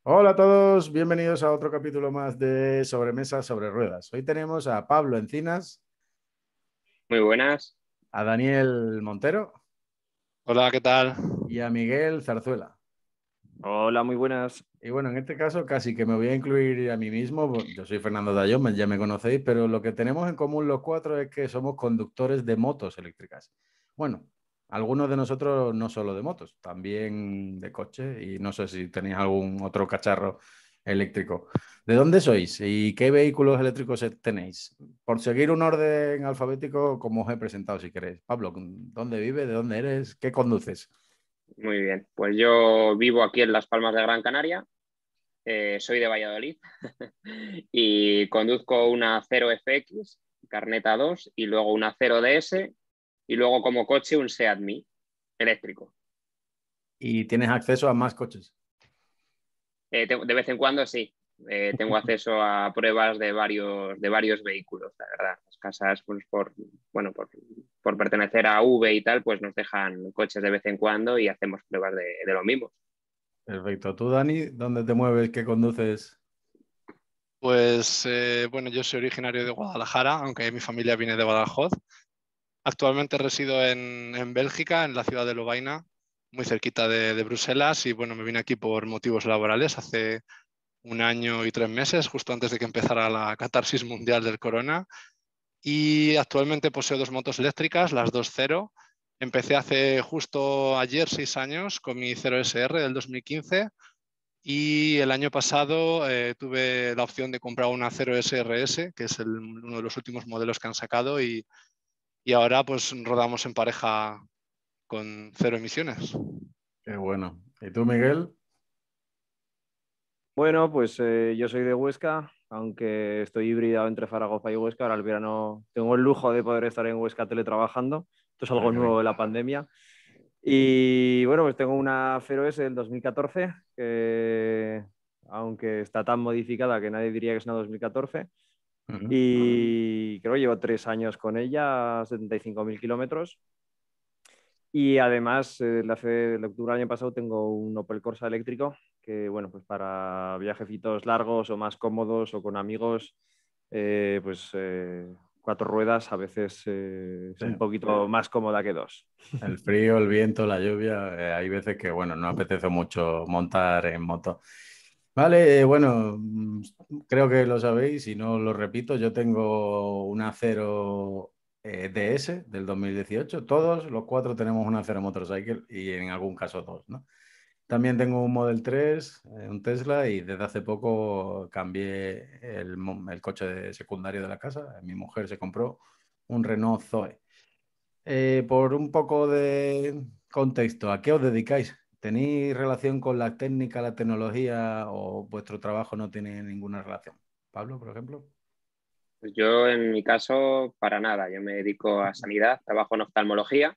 Hola a todos, bienvenidos a otro capítulo más de Sobremesa sobre Ruedas. Hoy tenemos a Pablo Encinas, Muy buenas. a Daniel Montero Hola, ¿qué tal? y a Miguel Zarzuela. Hola, muy buenas. Y bueno, en este caso casi que me voy a incluir a mí mismo. Yo soy Fernando Dayón, ya me conocéis, pero lo que tenemos en común los cuatro es que somos conductores de motos eléctricas. Bueno, algunos de nosotros no solo de motos, también de coche y no sé si tenéis algún otro cacharro eléctrico. ¿De dónde sois y qué vehículos eléctricos tenéis? Por seguir un orden alfabético, como os he presentado, si queréis. Pablo, ¿dónde vives? ¿De dónde eres? ¿Qué conduces? Muy bien. Pues yo vivo aquí en Las Palmas de Gran Canaria. Soy de Valladolid y conduzco una 0FX, Carneta 2, y luego una 0DS y luego como coche un Seat Mii eléctrico. ¿Y tienes acceso a más coches? De vez en cuando sí. Tengo acceso a pruebas de varios vehículos, la verdad. Las casas, pues bueno, por pertenecer a V y tal, pues nos dejan coches de vez en cuando y hacemos pruebas de lo mismo. Perfecto. ¿Tú, Dani, dónde te mueves? ¿Qué conduces? Bueno, yo soy originario de Guadalajara, aunque mi familia viene de Badajoz. Actualmente resido en Bélgica, en la ciudad de Lovaina, muy cerquita de Bruselas, y bueno, me vine aquí por motivos laborales hace un año y 3 meses, justo antes de que empezara la catarsis mundial del corona. Y actualmente poseo dos motos eléctricas, las dos Cero. Empecé hace justo ayer 6 años con mi Cero SR del 2015. Y el año pasado tuve la opción de comprar una 0SRS, que es uno de los últimos modelos que han sacado, y ahora pues rodamos en pareja con cero emisiones. Qué bueno. ¿Y tú, Miguel? Bueno, pues yo soy de Huesca, aunque estoy híbrido entre Zaragoza y Huesca. Ahora el verano tengo el lujo de poder estar en Huesca teletrabajando. Esto es Ah, algo qué nuevo bien. de la pandemia. Y bueno, pues tengo una 0S del 2014, que aunque está tan modificada que nadie diría que es una 2014. Ujú. Y creo que llevo 3 años con ella, 75.000 kilómetros. Y además, el octubre del año pasado tengo un Opel Corsa eléctrico que, bueno, pues para viajecitos largos o más cómodos o con amigos, pues 4 ruedas a veces es Sí. un poquito más cómoda que dos. El frío, el viento, la lluvia, hay veces que, bueno, no apetece mucho montar en moto. Vale, bueno, creo que lo sabéis y no lo repito, yo tengo una Cero DS del 2018. Todos los cuatro tenemos una Cero Motorcycle y en algún caso dos, ¿no? También tengo un Model 3, un Tesla, y desde hace poco cambié el coche secundario de la casa. Mi mujer se compró un Renault Zoe. Por un poco de contexto, ¿a qué os dedicáis? ¿Tenéis relación con la técnica, la tecnología o vuestro trabajo no tiene ninguna relación? Pablo, por ejemplo. Pues yo en mi caso, para nada. Yo me dedico a sanidad, trabajo en oftalmología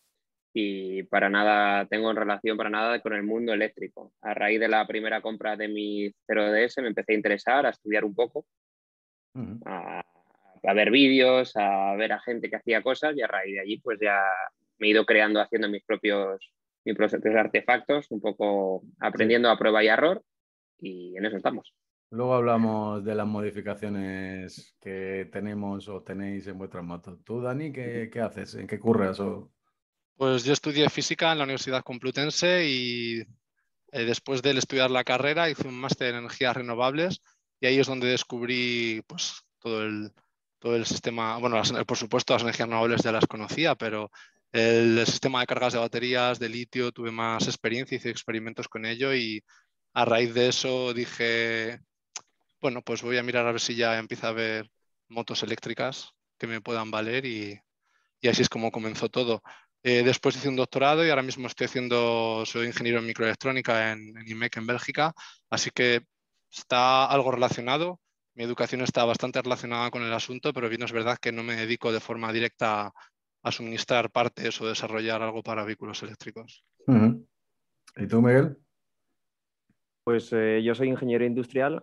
y para nada tengo en relación para nada con el mundo eléctrico. A raíz de la primera compra de mi 0DS me empecé a interesar, a estudiar un poco, Ujú. a, a ver vídeos, a ver a gente que hacía cosas y a raíz de allí pues ya me he ido creando, haciendo mis propios artefactos, un poco Sí. aprendiendo a prueba y error y en eso estamos. Luego hablamos de las modificaciones que tenemos o tenéis en vuestras motos. Tú, Dani, ¿qué haces? ¿En qué curras? Pues yo estudié física en la Universidad Complutense y después de estudiar la carrera hice un máster en energías renovables y ahí es donde descubrí pues, todo el sistema, bueno, por supuesto las energías renovables ya las conocía, pero el sistema de cargas de baterías, de litio, tuve más experiencia, hice experimentos con ello y a raíz de eso dije, bueno, pues voy a mirar a ver si ya empieza a haber motos eléctricas que me puedan valer y así es como comenzó todo. Después hice un doctorado y ahora mismo soy ingeniero en microelectrónica en IMEC en Bélgica, así que está algo relacionado. Mi educación está bastante relacionada con el asunto, pero bien es verdad que no me dedico de forma directa a suministrar partes o desarrollar algo para vehículos eléctricos. Ujú. ¿Y tú, Miguel? Pues yo soy ingeniero industrial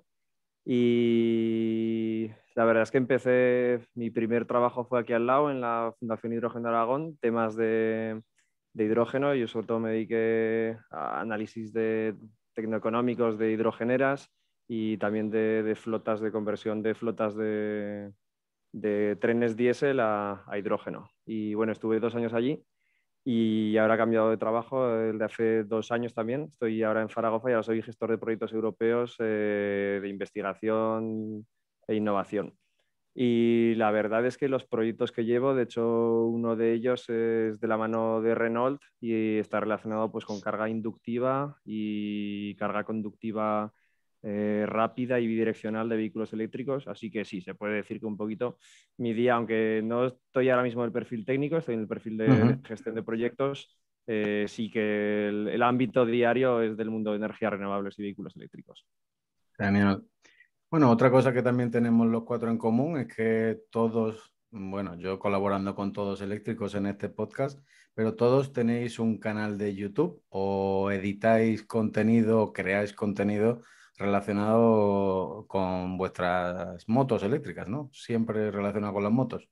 y la verdad es que mi primer trabajo fue aquí al lado, en la Fundación Hidrógeno de Aragón, temas de hidrógeno. Yo sobre todo me dediqué a análisis de tecnoeconómicos de hidrogeneras y también de flotas de conversión de flotas de trenes diésel a hidrógeno. Y bueno, estuve 2 años allí y ahora he cambiado de trabajo el de hace 2 años también. Estoy ahora en Zaragoza y ahora soy gestor de proyectos europeos de investigación e innovación. Y la verdad es que los proyectos que llevo, de hecho, uno de ellos es de la mano de Renault y está relacionado pues, con carga inductiva y carga conductiva rápida y bidireccional de vehículos eléctricos. Así que sí, se puede decir que un poquito mi día, aunque no estoy ahora mismo en el perfil técnico, estoy en el perfil de gestión de proyectos, sí que el ámbito diario es del mundo de energías renovables y vehículos eléctricos. Genial. Bueno, otra cosa que también tenemos los cuatro en común es que todos, bueno, yo colaborando con Todos Eléctricos en este podcast, pero todos tenéis un canal de YouTube o editáis contenido o creáis contenido relacionado con vuestras motos eléctricas, ¿no? Siempre relacionado con las motos.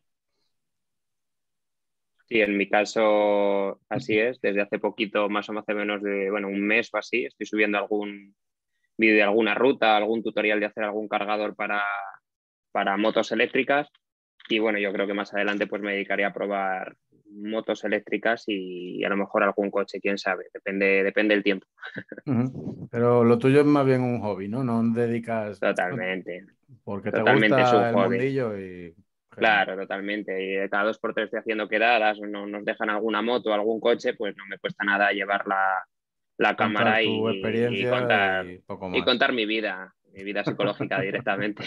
Sí, en mi caso así es. Desde hace poquito, más o menos de, bueno, un mes o así, estoy subiendo algún vídeo de alguna ruta, algún tutorial de hacer algún cargador para motos eléctricas. Y bueno, yo creo que más adelante pues me dedicaré a probar motos eléctricas y a lo mejor algún coche, quién sabe, depende del tiempo. Pero lo tuyo es más bien un hobby, ¿no? No dedicas Totalmente, porque te totalmente es un gusta el hobby. mundillo y genial. Claro, totalmente. Y cada 2 por 3 estoy haciendo quedadas, no, nos dejan alguna moto o algún coche, pues no me cuesta nada llevar la Contar cámara tu y experiencia y poco más. contar mi vida psicológica directamente.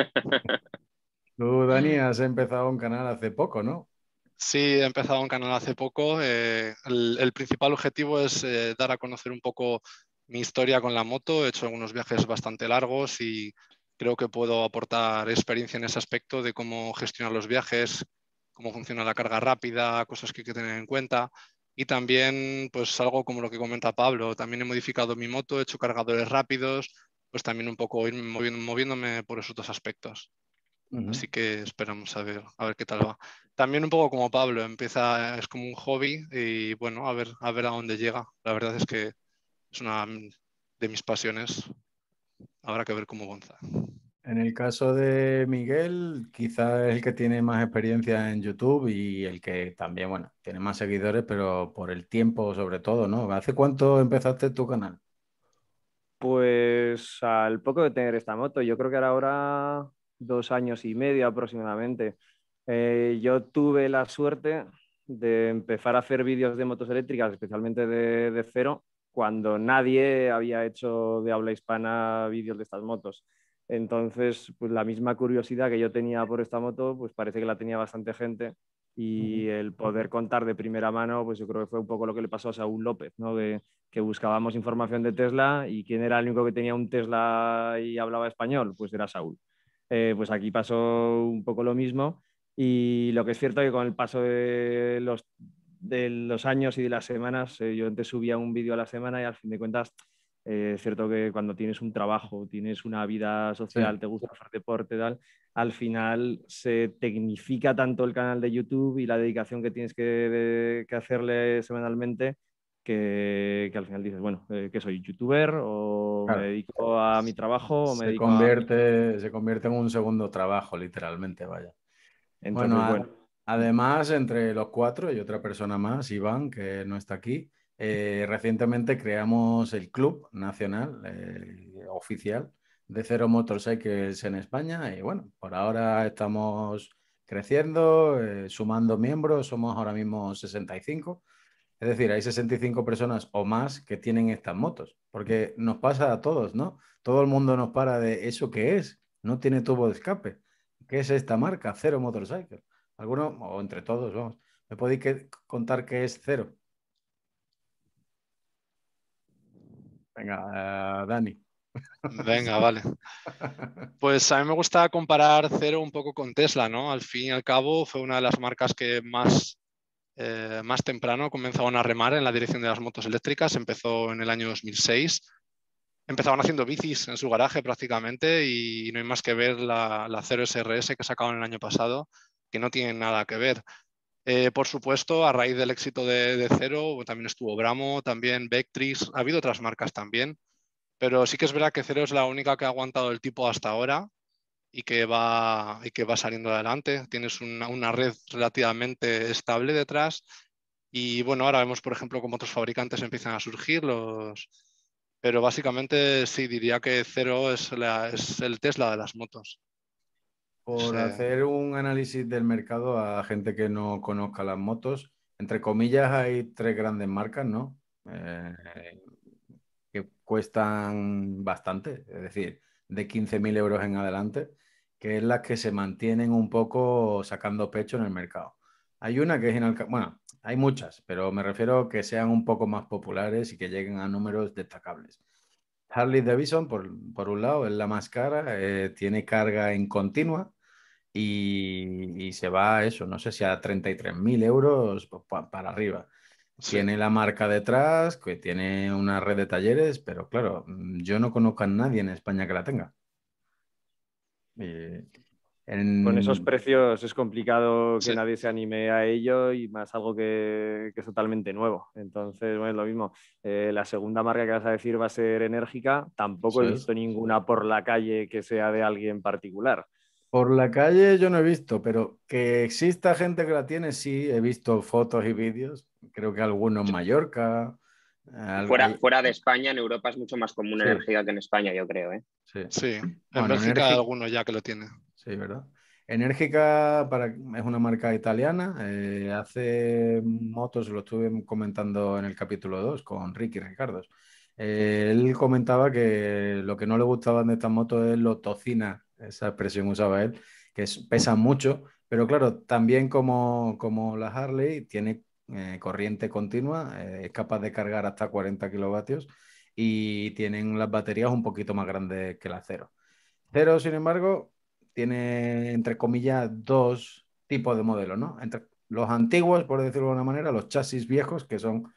Tú, Dani, has empezado un canal hace poco, ¿no? Sí, he empezado un canal hace poco. El principal objetivo es dar a conocer un poco mi historia con la moto. He hecho algunos viajes bastante largos y creo que puedo aportar experiencia en ese aspecto de cómo gestionar los viajes, cómo funciona la carga rápida, cosas que hay que tener en cuenta. Y también, pues algo como lo que comenta Pablo, también he modificado mi moto, he hecho cargadores rápidos, pues también un poco ir moviéndome por esos dos aspectos. Ujú. Así que esperamos a ver qué tal va. También un poco como Pablo, es como un hobby y bueno, a ver a dónde llega. La verdad es que es una de mis pasiones. Habrá que ver cómo avanza. En el caso de Miguel, quizás es el que tiene más experiencia en YouTube y el que también, bueno, tiene más seguidores, pero por el tiempo sobre todo, ¿no? ¿Hace cuánto empezaste tu canal? Pues al poco de tener esta moto, yo creo que ahora 2 años y medio aproximadamente. Yo tuve la suerte de empezar a hacer vídeos de motos eléctricas, especialmente de cero, cuando nadie había hecho de habla hispana vídeos de estas motos. Entonces, pues la misma curiosidad que yo tenía por esta moto, pues parece que la tenía bastante gente y Ujú. el poder contar de primera mano, pues yo creo que fue un poco lo que le pasó a Saúl López, ¿no? Que buscábamos información de Tesla y quién era el único que tenía un Tesla y hablaba español, pues era Saúl. Pues aquí pasó un poco lo mismo y lo que es cierto es que con el paso de los años y de las semanas, yo antes subía un vídeo a la semana y al fin de cuentas es cierto que cuando tienes un trabajo, tienes una vida Sí. social, te gusta hacer deporte, tal, al final se tecnifica tanto el canal de YouTube y la dedicación que tienes que hacerle semanalmente que al final dices, bueno, ¿qué soy? ¿Youtuber? ¿O me Claro. dedico a mi trabajo? ¿O me Se dedico a...? se convierte en un segundo trabajo, literalmente, vaya. Bueno, Entonces, bueno. además, entre los cuatro y otra persona más, Iván, que no está aquí, recientemente creamos el Club Nacional Oficial de Zero Motorcycles en España y bueno, por ahora estamos creciendo, sumando miembros, somos ahora mismo 65. Es decir, hay 65 personas o más que tienen estas motos, porque nos pasa a todos, ¿no? Todo el mundo nos para de eso que es, no tiene tubo de escape. ¿Qué es esta marca? Cero Motorcycle. ¿Alguno, o entre todos, vamos, me podéis contar qué es Cero? Venga, Dani. Venga, vale. Pues a mí me gusta comparar Cero un poco con Tesla, ¿no? Al fin y al cabo fue una de las marcas que más temprano comenzaron a remar en la dirección de las motos eléctricas. Empezó en el año 2006. Empezaban haciendo bicis en su garaje prácticamente y no hay más que ver la Cero SRS que sacaron el año pasado, que no tienen nada que ver. Por supuesto, a raíz del éxito de Cero, también estuvo Bramo, también Vectrix, ha habido otras marcas también. Pero sí que es verdad que Cero es la única que ha aguantado el tipo hasta ahora y que va saliendo adelante. Tienes una red relativamente estable detrás. Y bueno, ahora vemos, por ejemplo, cómo otros fabricantes empiezan a surgir. Pero básicamente sí, diría que Cero es el Tesla de las motos. Por hacer un análisis del mercado a gente que no conozca las motos, entre comillas hay tres grandes marcas, ¿no? Que cuestan bastante, es decir, de 15.000 euros en adelante, que es las que se mantienen un poco sacando pecho en el mercado. Hay una que es inalcanzable, bueno, hay muchas, pero me refiero a que sean un poco más populares y que lleguen a números destacables. Harley Davidson, por un lado, es la más cara, tiene carga en continua y se va a eso, no sé si a 33.000 euros para arriba. Sí. Tiene la marca detrás, que tiene una red de talleres, pero claro, yo no conozco a nadie en España que la tenga. Y Con esos en- precios es complicado que Sí. nadie se anime a ello y más algo que es totalmente nuevo. Entonces, bueno, es lo mismo. La segunda marca que vas a decir va a ser Enérgica. Tampoco he Eso es. visto ninguna por la calle que sea de alguien particular. Por la calle yo no he visto, pero que exista gente que la tiene, sí, he visto fotos y vídeos. Creo que algunos en Mallorca. Fuera de España, en Europa es mucho más común Sí, energía que en España, yo creo, ¿eh? sí. Sí, en Bueno, Bélgica hay Enérgica. alguno ya que lo tiene. Sí, ¿verdad? Enérgica es una marca italiana. Hace motos, lo estuve comentando en el capítulo 2 con Ricky Ricardos. Él comentaba que lo que no le gustaban de estas motos es lo tocina, esa expresión usaba él, que pesan mucho, pero claro, también como la Harley tiene corriente continua, es capaz de cargar hasta 40 kilovatios y tienen las baterías un poquito más grandes que la Cero. Cero, sin embargo, tiene, entre comillas, dos tipos de modelos, ¿no? Entre los antiguos, por decirlo de alguna manera, los chasis viejos, que son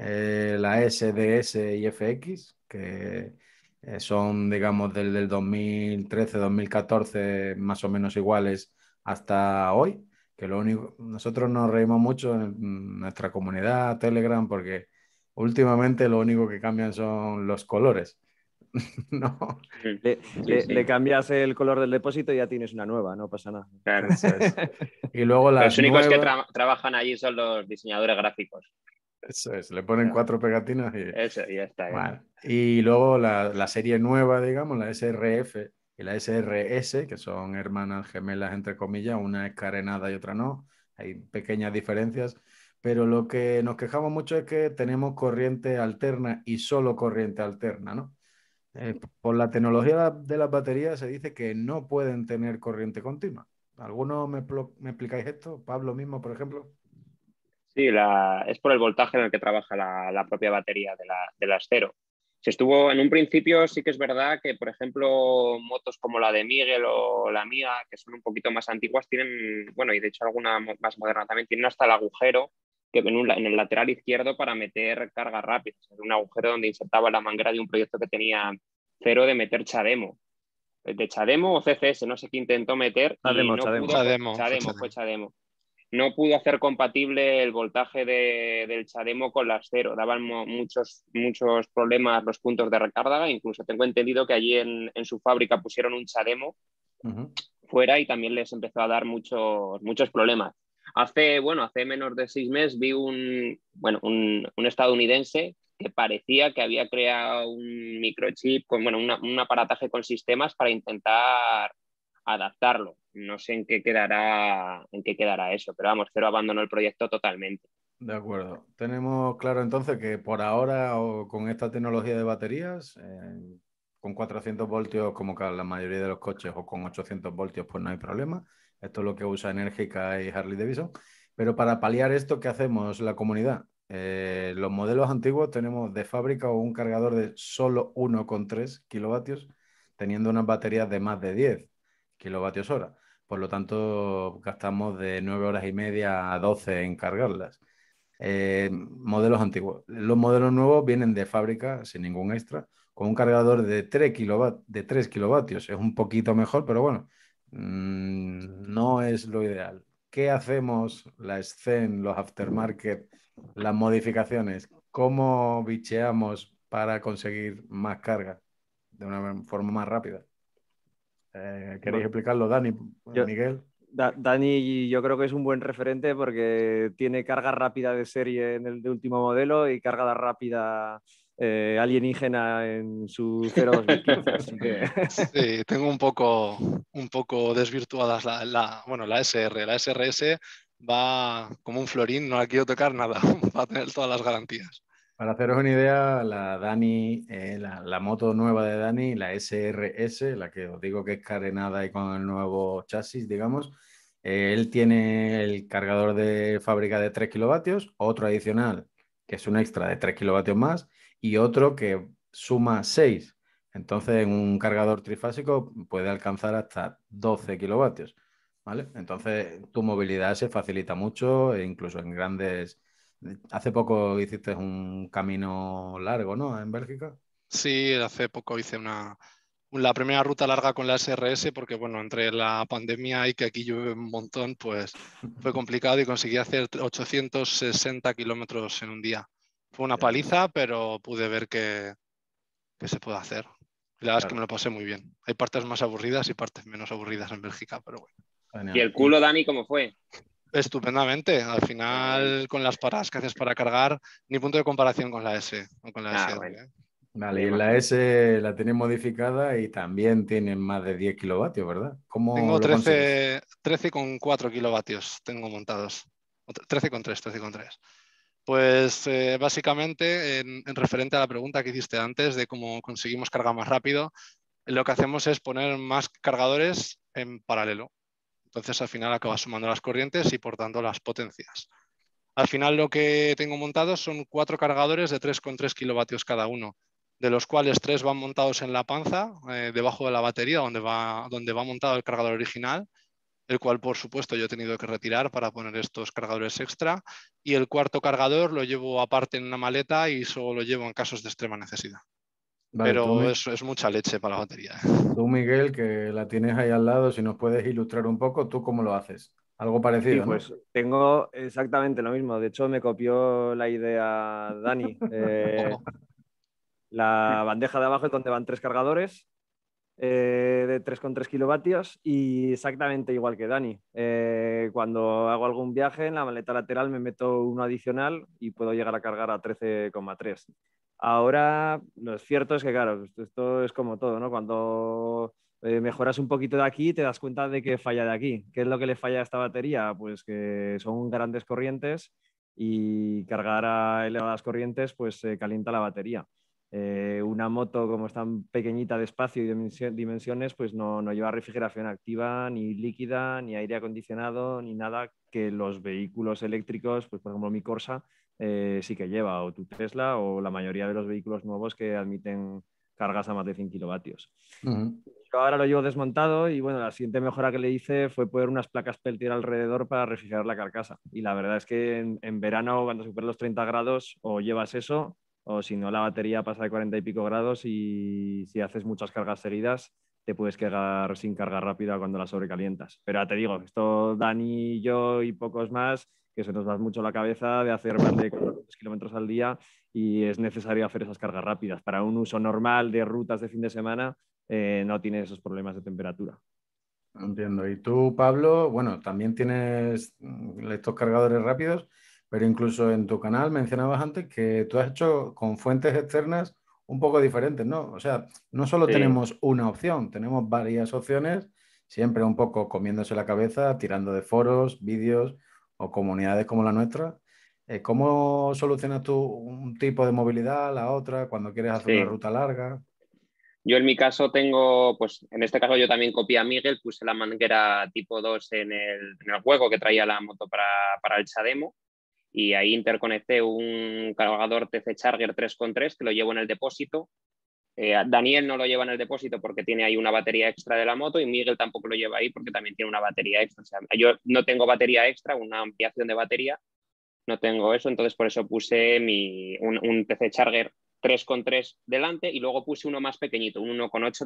la S, DS y FX, que son, digamos, del 2013, 2014, más o menos iguales hasta hoy, que lo único, nosotros nos reímos mucho en nuestra comunidad Telegram, porque últimamente lo único que cambian son los colores. No, Sí, Le sí, cambias el color del depósito y ya tienes una nueva, no pasa nada. claro. eso es. Y luego Los las únicos que nuevas, trabajan allí son los diseñadores gráficos. eso es, le ponen Claro. 4 pegatinas y... Eso, ya está. Bueno, y luego la serie nueva, digamos, la SRF y la SRS, que son hermanas gemelas, entre comillas, una es carenada y otra no. Hay pequeñas diferencias, pero lo que nos quejamos mucho es que tenemos corriente alterna y solo corriente alterna, ¿no? Por la tecnología de las baterías se dice que no pueden tener corriente continua. ¿Alguno me explicáis esto? Pablo mismo, por ejemplo. Sí, es por el voltaje en el que trabaja la propia batería de las Cero. Se estuvo en un principio, sí que es verdad que, por ejemplo, motos como la de Miguel o la mía, que son un poquito más antiguas, tienen, bueno, y de hecho alguna más moderna también, tienen hasta el agujero que en el lateral izquierdo para meter cargas rápidas. Era un agujero donde insertaba la manguera de un proyecto que tenía Cero de meter Chademo. De Chademo o CCS, no sé qué intentó meter y Chademo, no Chademo. pudo. Chademo, fue Chademo, fue Chademo. Chademo, no pudo hacer compatible el voltaje del Chademo con las Cero. Daban muchos problemas los puntos de recarga. Incluso tengo entendido que allí en su fábrica pusieron un Chademo Ujú. fuera y también les empezó a dar muchos problemas. Hace menos de 6 meses vi un estadounidense que parecía que había creado un microchip, un aparataje con sistemas para intentar adaptarlo. No sé en qué quedará eso, pero vamos, Cero abandonó el proyecto totalmente. De acuerdo. Tenemos claro entonces que por ahora o con esta tecnología de baterías, con 400 voltios como la mayoría de los coches o con 800 voltios, pues no hay problema. Esto es lo que usa Enérgica y Harley Davidson. Pero para paliar esto, ¿qué hacemos la comunidad? Los modelos antiguos tenemos de fábrica un cargador de solo 1,3 kilovatios, teniendo unas baterías de más de 10 kilovatios hora. Por lo tanto, gastamos de 9 horas y media a 12 en cargarlas. Modelos antiguos. Los modelos nuevos vienen de fábrica sin ningún extra, con un cargador de 3 kilovatios. Es un poquito mejor, pero bueno, no es lo ideal. ¿Qué hacemos? La Scene, los aftermarket, las modificaciones. ¿Cómo bicheamos para conseguir más carga? de una forma más rápida. ¿Queréis Bueno, explicarlo, Dani, yo, Miguel? Dani, yo creo que es un buen referente porque tiene carga rápida de serie en el de último modelo y carga rápida alienígena en su 02 así que Sí, tengo un poco desvirtuadas bueno, la SR. La SRS va como un florín, no la quiero tocar nada, va a tener todas las garantías. Para haceros una idea, la Dani, la moto nueva de Dani, la SRS, la que os digo que es carenada y con el nuevo chasis, digamos, él tiene el cargador de fábrica de 3 kilovatios, otro adicional, que es un extra de 3 kilovatios más, y otro que suma 6. Entonces, en un cargador trifásico puede alcanzar hasta 12 kilovatios, ¿vale? Entonces, tu movilidad se facilita mucho, e incluso en grandes. Hace poco hiciste un camino largo, ¿no? En Bélgica. Sí, hace poco hice la primera ruta larga con la SRS porque, bueno, entre la pandemia y que aquí llueve un montón, pues fue complicado y conseguí hacer 860 kilómetros en un día. Fue una paliza, pero pude ver que se puede hacer. La verdad es que me Claro, lo pasé muy bien. Hay partes más aburridas y partes menos aburridas en Bélgica, pero bueno. ¿Y genial. el culo, Dani, cómo fue? Estupendamente. Al Ah, bien. final, con las paradas que haces para cargar, ni punto de comparación con la S o con la Ah, SR, bueno, ¿eh? Vale, me y en la imagino. S la tienes modificada y también tienen más de 10 kilovatios, ¿verdad? ¿Cómo Tengo lo consigues? 13,4 kilovatios tengo montados. 13,3, 13,3. Pues básicamente, en referente a la pregunta que hiciste antes de cómo conseguimos cargar más rápido, lo que hacemos es poner más cargadores en paralelo. Entonces al final acabas sumando las corrientes y por tanto las potencias. Al final lo que tengo montado son 4 cargadores de 3,3 kilovatios cada uno, de los cuales 3 van montados en la panza, debajo de la batería, donde va montado el cargador original, el cual por supuesto yo he tenido que retirar para poner estos cargadores extra, y el cuarto cargador lo llevo aparte en una maleta y solo lo llevo en casos de extrema necesidad. Vale, Pero eso es mucha leche para la batería. tú, Miguel, que la tienes ahí al lado, si nos puedes ilustrar un poco, ¿tú cómo lo haces? Algo sí, parecido, ¿no? pues tengo exactamente lo mismo. De hecho, me copió la idea Dani. Ojo. La bandeja de abajo es donde van 3 cargadores de 3,3 kilovatios y exactamente igual que Dani. Cuando hago algún viaje en la maleta lateral me meto uno adicional y puedo llegar a cargar a 13,3. Ahora, lo cierto es que, claro, esto es como todo, ¿no? Cuando mejoras un poquito de aquí, te das cuenta de que falla de aquí. ¿Qué es lo que le falla a esta batería? Pues que son grandes corrientes y cargar a elevadas corrientes pues calienta la batería. Una moto como es tan pequeñita de espacio y dimensiones, pues no lleva refrigeración activa, ni líquida, ni aire acondicionado, ni nada que los vehículos eléctricos, pues por ejemplo mi Corsa, sí que lleva, o tu Tesla, o la mayoría de los vehículos nuevos que admiten cargas a más de 100 kilovatios. Ujú. Yo ahora lo llevo desmontado y bueno, la siguiente mejora que le hice fue poner unas placas Peltier alrededor para refrigerar la carcasa. Y la verdad es que en verano, cuando supera los 30 grados, o llevas eso, o si no, la batería pasa de 40 y pico grados y si haces muchas cargas seguidas, te puedes quedar sin carga rápida cuando la sobrecalientas. Pero ya te digo, esto Dani, yo y pocos más, que se nos va mucho la cabeza de hacer más de 400 kilómetros al día y es necesario hacer esas cargas rápidas. Para un uso normal de rutas de fin de semana, no tiene esos problemas de temperatura. Entiendo. Y tú, Pablo, bueno, también tienes estos cargadores rápidos, pero incluso en tu canal mencionabas antes que tú has hecho con fuentes externas un poco diferentes, ¿no? O sea, no solo Sí. tenemos una opción, tenemos varias opciones, siempre un poco comiéndose la cabeza, tirando de foros, vídeos o comunidades como la nuestra. ¿Cómo solucionas tú un tipo de movilidad, la otra, cuando quieres hacer una Sí. ruta larga? Yo en mi caso tengo, pues en este caso yo también copié a Miguel, puse la manguera tipo 2 en el juego que traía la moto para el Chademo y ahí interconecté un cargador TC Charger 3,3 que lo llevo en el depósito. Daniel no lo lleva en el depósito porque tiene ahí una batería extra de la moto y Miguel tampoco lo lleva ahí porque también tiene una batería extra. O sea, yo no tengo batería extra, una ampliación de batería, no tengo eso, entonces por eso puse un PC Charger 3,3 delante y luego puse uno más pequeñito, un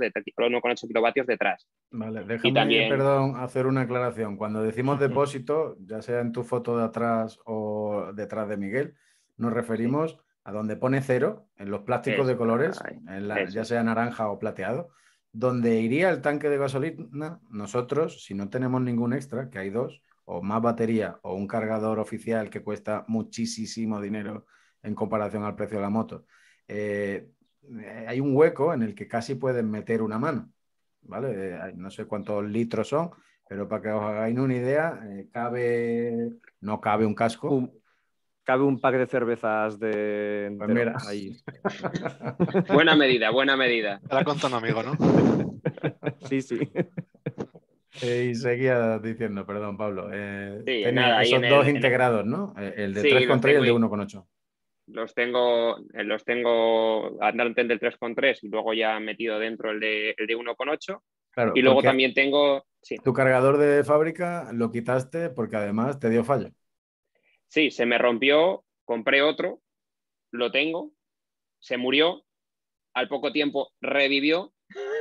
1,8 kilovatios detrás. Vale, Y déjame, también, perdón, hacer una aclaración. Cuando decimos depósito, ya sea en tu foto de atrás o detrás de Miguel, nos Sí. referimos a donde pone 0, en los plásticos de colores, ya sea naranja o plateado, donde iría el tanque de gasolina, nosotros, si no tenemos ningún extra, que hay 2, o más batería o un cargador oficial que cuesta muchísimo dinero en comparación al precio de la moto, hay un hueco en el que casi pueden meter una mano, ¿vale? No sé cuántos litros son, pero para que os hagáis una idea, no cabe un casco. Cabe un pack de cervezas de pues mira. ahí. Buena medida, buena medida. Era con un amigo, ¿no? Sí, sí. Y seguía diciendo, perdón, Pablo. Sí, nada, ahí esos dos integrados, ¿no? El de sí, 3,3 y el de 1,8. Los tengo antes del 3,3 y luego ya metido dentro el de 1,8. Claro, y luego también tengo... Sí. Tu cargador de fábrica lo quitaste porque además te dio fallo. Sí, se me rompió, compré otro, lo tengo, se murió, al poco tiempo revivió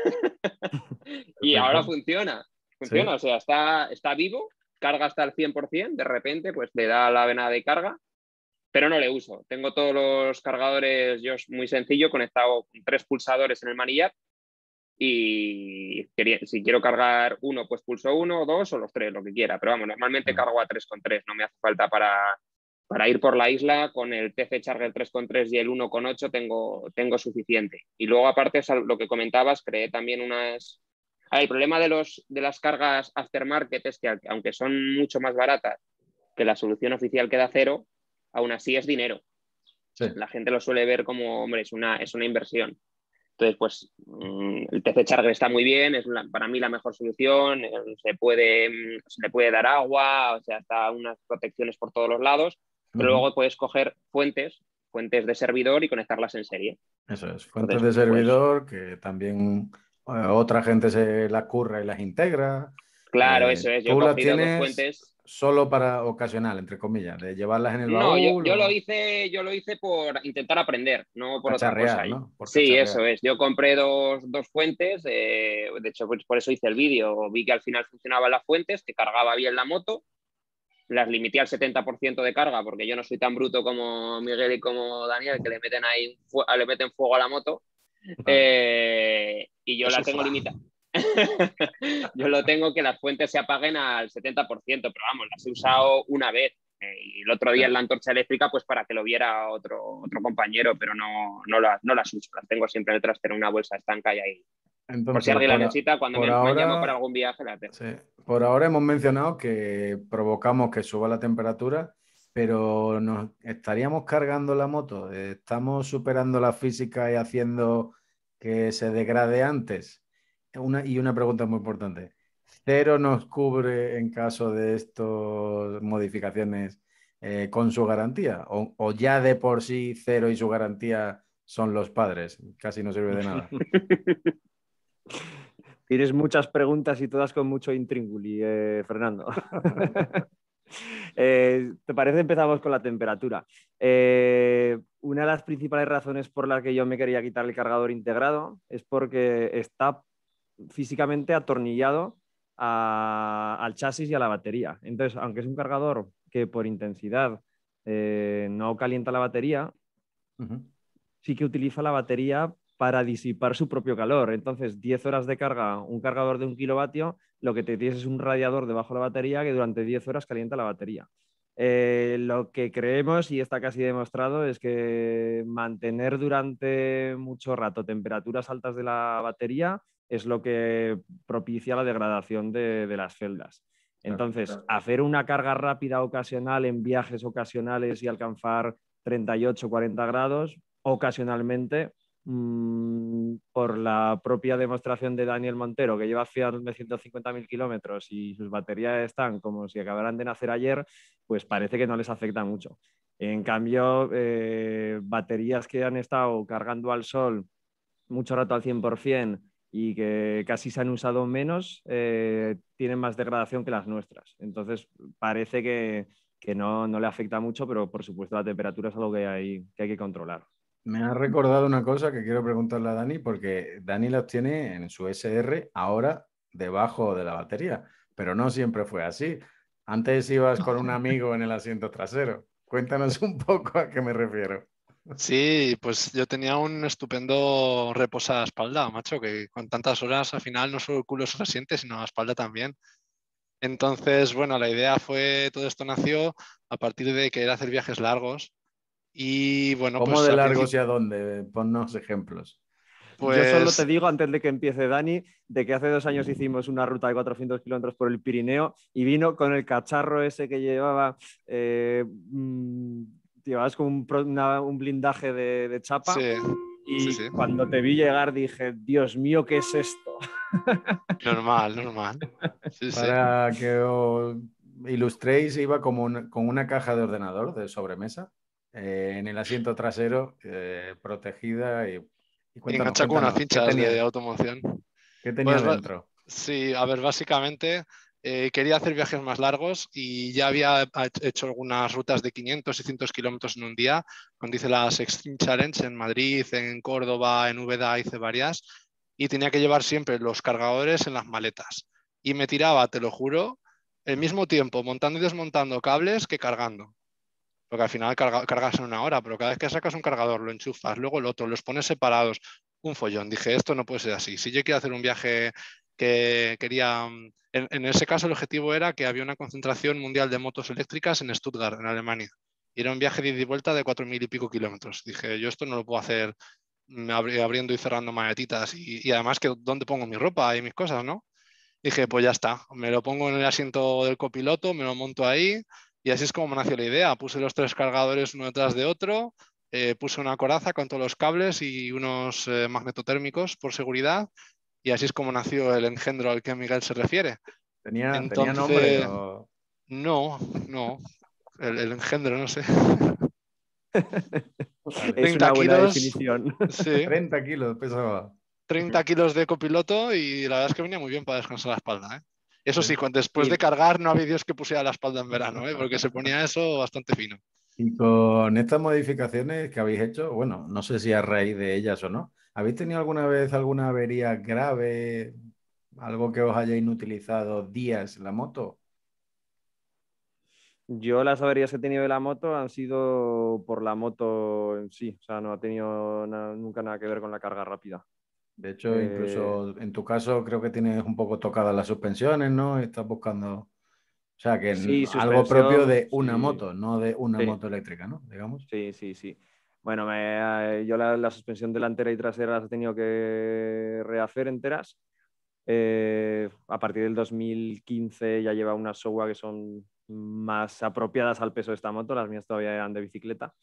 y ahora funciona. Funciona, ¿sí? O sea, está vivo, carga hasta el 100%, de repente pues le da la vena de carga, pero no le uso. Tengo todos los cargadores, yo es muy sencillo, conectado con 3 pulsadores en el manillar y si quiero cargar uno, pues pulso 1, 2 o los 3, lo que quiera. Pero vamos, normalmente cargo a 3,3, no me hace falta para ir por la isla. Con el TC Charger 3,3 y el 1,8 tengo suficiente. Y luego, aparte, lo que comentabas, creé también unas... el problema de las cargas aftermarket es que, aunque son mucho más baratas que la solución oficial que da 0, aún así es dinero. Sí. La gente lo suele ver como, hombre, es una inversión. Entonces, pues el TC Charger está muy bien, es para mí la mejor solución, se le puede dar agua, o sea, está unas protecciones por todos los lados, pero luego puedes coger fuentes de servidor y conectarlas en serie. Eso es, fuentes de servidor que también otra gente se las curra y las integra. Claro, eso es. Tú las tienes 2 fuentes solo para ocasional, entre comillas, de llevarlas en el baúl. No, yo lo hice por intentar aprender, no por otra cosa. ¿no? Por sí, eso es. Yo compré dos fuentes, de hecho, pues por eso hice el vídeo. Vi que al final funcionaban las fuentes, que cargaba bien la moto. Las limité al 70% de carga, porque yo no soy tan bruto como Miguel y como Daniel, que le meten fuego a la moto. Y yo la tengo limitada. Yo lo tengo que las fuentes se apaguen al 70%, pero vamos, las he usado una vez. Y el otro día en la antorcha eléctrica, pues para que lo viera otro compañero, pero no las uso. Las tengo siempre en el trastero en una bolsa estanca y ahí. Entonces, por si alguien la necesita, cuando me han llamado para algún viaje, la tengo. Sí. Por ahora hemos mencionado que provocamos que suba la temperatura, pero nos estaríamos cargando la moto. ¿Estamos superando la física y haciendo que se degrade antes? Y una pregunta muy importante. ¿Cero nos cubre en caso de estas modificaciones con su garantía? ¿O ya de por sí Cero y su garantía son los padres? Casi no sirve de nada. Tienes muchas preguntas y todas con mucho intríngulis, Fernando. ¿Te parece? Empezamos con la temperatura. Una de las principales razones por las que yo me quería quitar el cargador integrado es porque está físicamente atornillado al chasis y a la batería. Entonces, aunque es un cargador que por intensidad no calienta la batería, sí que utiliza la batería para disipar su propio calor. Entonces, 10 horas de carga, un cargador de 1 kilovatio, lo que te tienes es un radiador debajo de la batería que durante 10 horas calienta la batería. Lo que creemos, y está casi demostrado, es que mantener durante mucho rato temperaturas altas de la batería es lo que propicia la degradación de las celdas. Entonces, hacer una carga rápida ocasional en viajes ocasionales y alcanzar 38, 40 grados ocasionalmente, por la propia demostración de Daniel Montero, que lleva 150.000 kilómetros y sus baterías están como si acabaran de nacer ayer, pues parece que no les afecta mucho. En cambio, baterías que han estado cargando al sol mucho rato al 100% y que casi se han usado menos, tienen más degradación que las nuestras. Entonces, parece que no le afecta mucho, pero por supuesto la temperatura es algo que hay que controlar. Me ha recordado una cosa que quiero preguntarle a Dani, porque Dani las tiene en su SR ahora debajo de la batería, pero no siempre fue así. Antes ibas con un amigo en el asiento trasero. Cuéntanos un poco a qué me refiero. Sí, pues yo tenía un estupendo reposaespalda, macho, que con tantas horas al final no solo el culo se resiente, sino la espalda también. Entonces, bueno, la idea fue, todo esto nació a partir de querer hacer viajes largos y bueno, ¿Cómo pues de al largos principio, y a dónde? Ponnos ejemplos. Yo solo te pues digo, antes de que empiece Dani, de que hace 2 años hicimos una ruta de 400 kilómetros por el Pirineo y vino con el cacharro ese que llevaba, llevabas como un blindaje de chapa sí, sí, y sí, cuando te vi llegar dije, Dios mío, ¿qué es esto? normal, normal. Sí, sí. Para que os ilustréis, iba como con una caja de ordenador de sobremesa en el asiento trasero, protegida. Y cuéntanos, Engancha con unas cuéntanos, cinchas de automoción. qué tenía Pues dentro? sí, a ver, básicamente quería hacer viajes más largos y ya había hecho algunas rutas de 500 y 100 kilómetros en un día. Cuando hice las Extreme Challenge en Madrid, en Córdoba, en Úbeda, hice varias y tenía que llevar siempre los cargadores en las maletas. Y me tiraba, te lo juro, el mismo tiempo montando y desmontando cables que cargando. Porque al final cargas en una hora, pero cada vez que sacas un cargador, lo enchufas, luego el otro, los pones separados, un follón. Dije, esto no puede ser así. Si yo quiero hacer un viaje que quería, en ese caso el objetivo era que había una concentración mundial de motos eléctricas en Stuttgart, en Alemania. Y era un viaje de ida y vuelta de 4.000 y pico kilómetros. Dije, yo esto no lo puedo hacer abriendo y cerrando maletitas y además que dónde pongo mi ropa y mis cosas, ¿no? Dije, pues ya está, me lo pongo en el asiento del copiloto, me lo monto ahí y así es como me nació la idea. Puse los 3 cargadores uno detrás de otro, puse una coraza con todos los cables y unos magnetotérmicos por seguridad y así es como nació el engendro al que Miguel se refiere. ¿Tenía nombre Entonces, o no, no, el engendro, no sé. vale, Es 30 una buena kilos, definición. sí, 30 kilos pesaba? 30 kilos de copiloto y la verdad es que venía muy bien para descansar la espalda, ¿eh? Eso sí, Sí. después de Y cargar no había Dios que pusiera la espalda en verano, ¿eh? Porque se ponía eso bastante fino. Y con estas modificaciones que habéis hecho, bueno, no sé si a raíz de ellas o no, ¿habéis tenido alguna vez alguna avería grave, algo que os haya inutilizado días la moto? yo las averías que he tenido de la moto han sido por la moto en sí, o sea, no ha tenido nunca nada que ver con la carga rápida. De hecho, Eh, incluso en tu caso creo que tienes un poco tocadas las suspensiones, ¿no? Estás buscando, o sea, que sí, algo propio suspensión, de una sí, moto, no de una sí, moto eléctrica, ¿no? Digamos. sí, sí, sí. Bueno, yo la suspensión delantera y trasera las he tenido que rehacer enteras. A partir del 2015 ya lleva unas Showa que son más apropiadas al peso de esta moto, las mías todavía eran de bicicleta.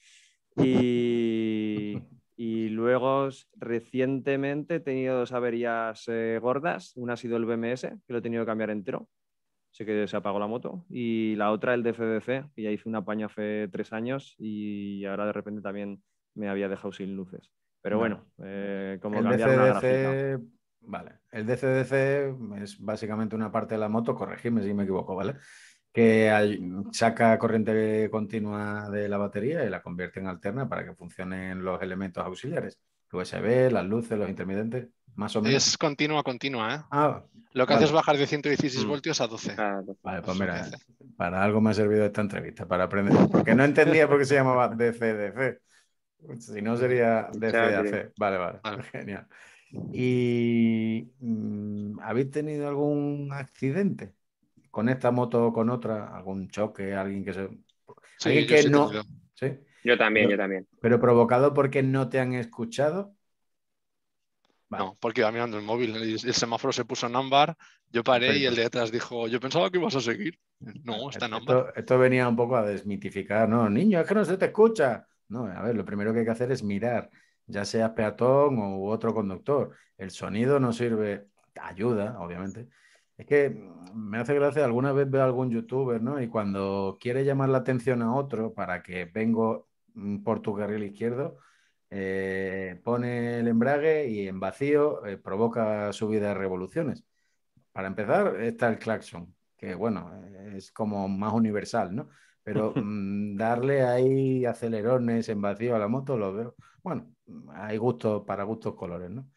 Y luego recientemente he tenido 2 averías gordas. Una ha sido el BMS, que lo he tenido que cambiar entero. Sé que se apagó la moto. Y la otra, el DFDC, que ya hice un apaño hace 3 años y ahora de repente también me había dejado sin luces. Pero Bueno, bueno, como el cambiar una grafita. DCDC, vale, el DCDC es básicamente una parte de la moto, corregidme si me equivoco, ¿vale? Que saca corriente continua de la batería y la convierte en alterna para que funcionen los elementos auxiliares, el USB, las luces, los intermitentes, más o menos. Es continua, continua, ¿eh? Ah, Lo que hace es vale, bajar de 116 Mm. voltios a 12. Ah, vale, pues Eso es lo que mira, hace. para algo me ha servido esta entrevista, para aprender, porque no entendía por qué se llamaba DCDC, si no Ujú. sería exactly. DCAC, vale, vale, Vale. genial. ¿Y habéis tenido algún accidente con esta moto o con otra? ¿Algún choque? ¿Alguien que se... Alguien Sí, yo que sí he tenido. no... ¿Sí? Yo también, yo Pero, también. pero provocado porque no te han escuchado. Vale, No, porque iba mirando el móvil y el semáforo se puso en ámbar, yo paré y el perfecto. de detrás dijo, yo pensaba que ibas a seguir. Bueno, No, está en ámbar. esto venía un poco a desmitificar, ¿no? Niño, es que no se te escucha. No, a ver, lo primero que hay que hacer es mirar, ya seas peatón u otro conductor. El sonido no sirve, ayuda, obviamente. Es que me hace gracia, alguna vez veo a algún youtuber, ¿no? Y cuando quiere llamar la atención a otro para que vengo por tu carril izquierdo, pone el embrague y en vacío provoca subida de revoluciones. Para empezar, está el claxon, que bueno, es como más universal, ¿no? Pero darle ahí acelerones en vacío a la moto, lo veo. Bueno, hay gustos para gustos colores, ¿no?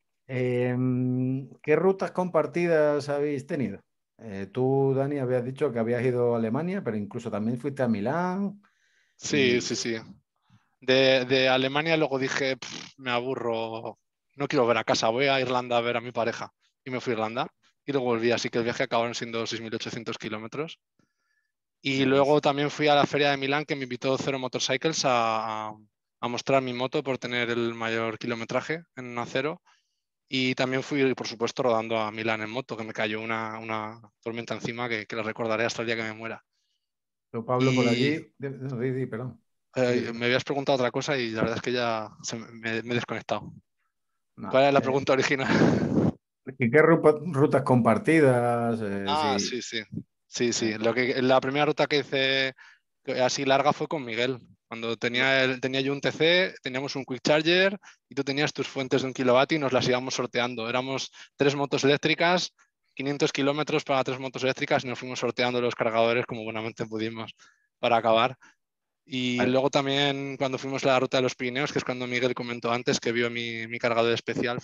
¿Qué rutas compartidas habéis tenido? Tú, Dani, habías dicho que habías ido a Alemania, pero incluso también fuiste a Milán Sí, y sí, sí. De Alemania luego dije, me aburro, no quiero ver a casa, voy a Irlanda a ver a mi pareja. Y me fui a Irlanda y luego volví, así que el viaje acabaron siendo 6.800 kilómetros. Y luego también fui a la feria de Milán, que me invitó Zero Motorcycles a mostrar mi moto por tener el mayor kilometraje en una Zero. Y también fui, por supuesto, rodando a Milán en moto, que me cayó una tormenta encima que la recordaré hasta el día que me muera. Tú, Pablo, por Y allí, no, perdón. Sí, me habías preguntado otra cosa y la verdad es que ya me he desconectado. no, ¿Cuál es la pregunta original? ¿y qué rutas compartidas? Sí. Sí, sí. Sí, sí. La primera ruta que hice así larga fue con Miguel. Cuando tenía yo un TC, teníamos un Quick Charger y tú tenías tus fuentes de 1 kilovatio y nos las íbamos sorteando. Éramos 3 motos eléctricas, 500 kilómetros para 3 motos eléctricas y nos fuimos sorteando los cargadores como buenamente pudimos para acabar. Y Vale. luego también cuando fuimos a la ruta de los Pirineos, que es cuando Miguel comentó antes que vio mi cargador especial,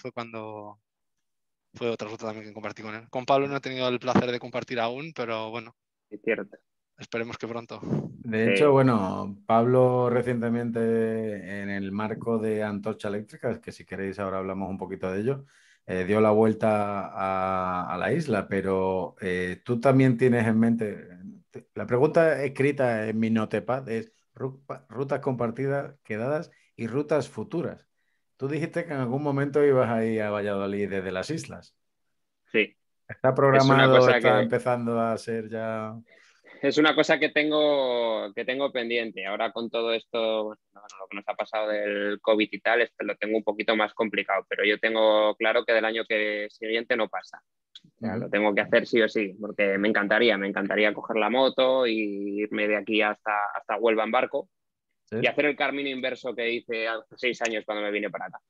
fue otra ruta también que compartí con él. Con Pablo no he tenido el placer de compartir aún, pero bueno, Es cierto. esperemos que pronto. De hecho, Sí. bueno, Pablo recientemente en el marco de Antorcha Eléctrica, que si queréis ahora hablamos un poquito de ello, dio la vuelta a la isla, pero tú también tienes en mente, la pregunta escrita en mi notepad es rutas compartidas, quedadas y rutas futuras. Tú dijiste que en algún momento ibas a ir a Valladolid desde las islas. Sí. ¿Está Es una programado, cosa está que empezando a ser ya? Es una cosa que tengo pendiente. Ahora con todo esto, bueno, lo que nos ha pasado del COVID y tal, esto lo tengo un poquito más complicado, pero yo tengo claro que del año siguiente no pasa. O sea, lo Ujú. tengo que hacer sí o sí, porque me encantaría coger la moto y irme de aquí hasta Huelva en barco y Sí. hacer el camino inverso que hice hace 6 años cuando me vine para acá.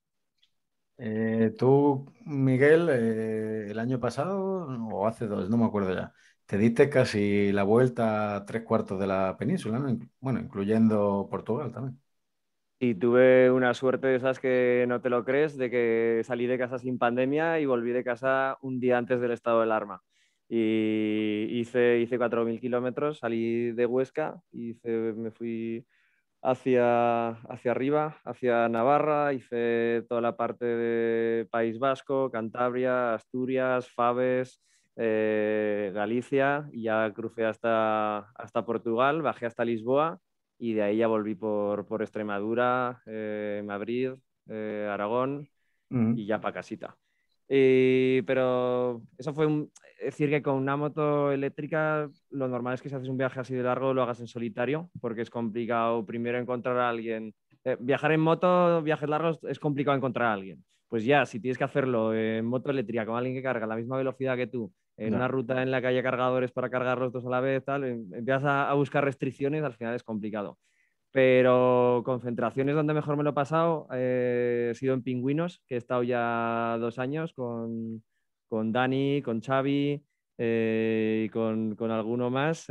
Tú, Miguel, el año pasado o hace dos, no me acuerdo ya, te diste casi la vuelta a 3/4 de la península, ¿no? Bueno, incluyendo Portugal también. Y tuve una suerte de esas que no te lo crees, de que salí de casa sin pandemia y volví de casa un día antes del estado de alarma. Y hice 4.000 kilómetros, salí de Huesca, me fui hacia arriba, hacia Navarra, hice toda la parte de País Vasco, Cantabria, Asturias, Faves, Galicia, y ya crucé hasta Portugal, bajé hasta Lisboa y de ahí ya volví por Extremadura, Madrid, Aragón Ujú. y ya para casita. Pero eso fue es decir, que con una moto eléctrica lo normal es que si haces un viaje así de largo lo hagas en solitario, porque es complicado primero encontrar a alguien. Viajar en moto, viajes largos, es complicado encontrar a alguien. Pues ya, si tienes que hacerlo en moto eléctrica con alguien que carga a la misma velocidad que tú, en Ya. una ruta en la que haya cargadores para cargar los dos a la vez, tal, empiezas a buscar restricciones, al final es complicado. Pero concentraciones donde mejor me lo he pasado he sido en Pingüinos, que he estado ya 2 años con Dani, con Xavi y con alguno más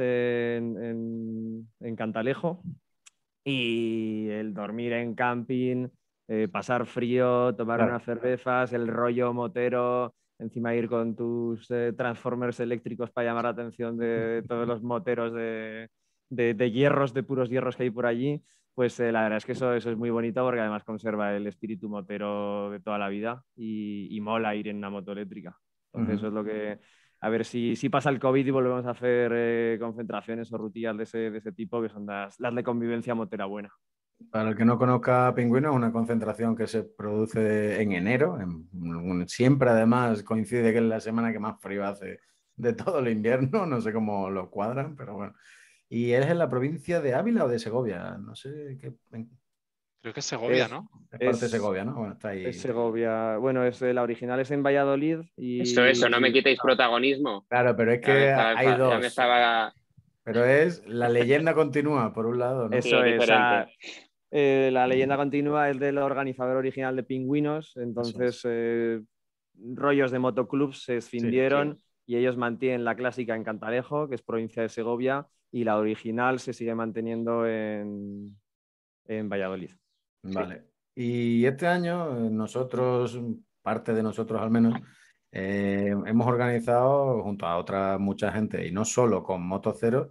en Cantalejo. Y el dormir en camping, pasar frío, tomar Claro. unas cervezas, el rollo motero, encima ir con tus transformers eléctricos para llamar la atención de todos los moteros de hierros, de puros hierros que hay por allí, pues la verdad es que eso es muy bonito porque además conserva el espíritu motero de toda la vida y mola ir en una moto eléctrica. Entonces eso Ujú. es lo que... A ver si pasa el COVID y volvemos a hacer concentraciones o rutillas de ese tipo, que son las de convivencia motera buena. Para el que no conozca Pingüino, es una concentración que se produce en enero. Siempre, además, coincide que es la semana que más frío hace de todo el invierno. No sé cómo lo cuadran, pero bueno. ¿Y eres en la provincia de Ávila o de Segovia? No sé qué. Creo que es Segovia, Es, ¿no? Es parte de es, Segovia, ¿no? Bueno, está es ahí. Segovia. Bueno, la original es en Valladolid Eso, no me y quitéis protagonismo. Claro, pero es Ya me que estaba, hay ya me dos. estaba. Pero es la leyenda continúa, por un lado, ¿no? Sí, eso es es. diferente. La leyenda continua es del organizador original de Pingüinos, Eso es. entonces rollos de motoclubs se Sí. Sí. escindieron y ellos mantienen la clásica en Cantalejo, que es provincia de Segovia, y la original se sigue manteniendo en Valladolid. Sí. Vale. Y este año nosotros, parte de nosotros al menos, hemos organizado junto a otra mucha gente, y no solo con Moto Cero,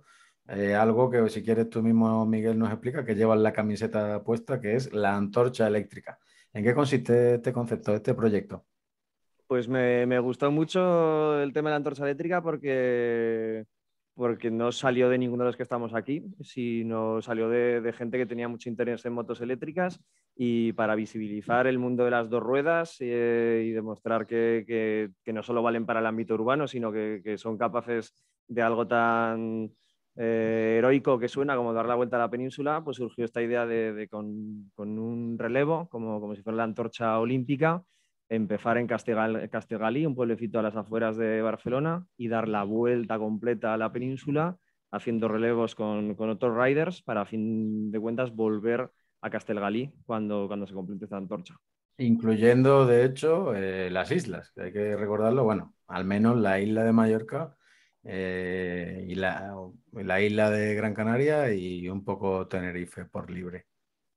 algo que si quieres tú mismo, Miguel, nos explica, que llevas la camiseta puesta, que es la antorcha eléctrica. ¿En qué consiste este concepto, este proyecto? Pues me gustó mucho el tema de la antorcha eléctrica porque no salió de ninguno de los que estamos aquí, sino salió de gente que tenía mucho interés en motos eléctricas y para visibilizar el mundo de las dos ruedas y demostrar que no solo valen para el ámbito urbano, sino que son capaces de algo tan heroico que suena como dar la vuelta a la península, pues surgió esta idea de con un relevo, como si fuera la antorcha olímpica, empezar en Castellgalí, un pueblecito a las afueras de Barcelona, y dar la vuelta completa a la península, haciendo relevos con otros riders para, a fin de cuentas, volver a Castellgalí cuando se complete esta antorcha. Incluyendo, de hecho, las islas, que hay que recordarlo, bueno, al menos la isla de Mallorca y la isla de Gran Canaria y un poco Tenerife por libre.